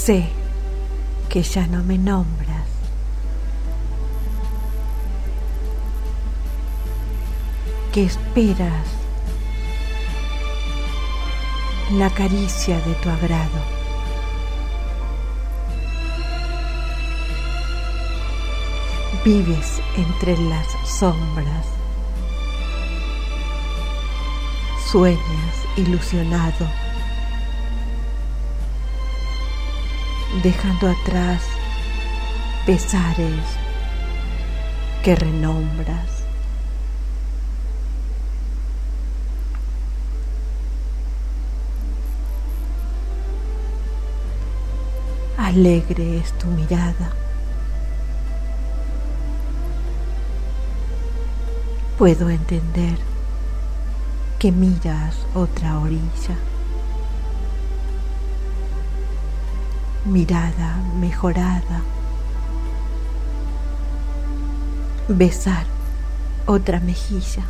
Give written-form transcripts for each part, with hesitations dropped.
Sé que ya no me nombras, que esperas la caricia de tu agrado. Vives entre las sombras, sueñas ilusionado, dejando atrás pesares que renombras. Alegre es tu mirada, puedo entender que miras otra orilla, mirada mejorada, besar otra mejilla.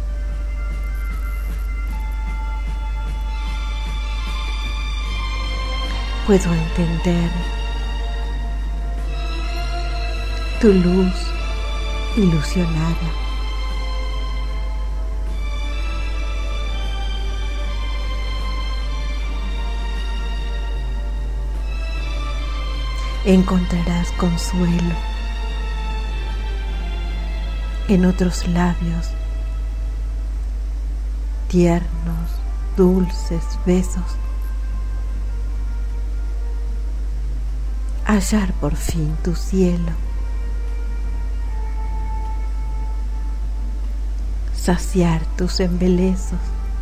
Puedo entender tu luz ilusionada. Encontrarás consuelo en otros labios, tiernos, dulces besos. Hallar por fin tu cielo, saciar tus embelezos,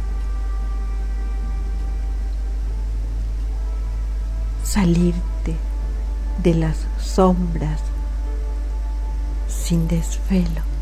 salirte de las sombras sin desvelo.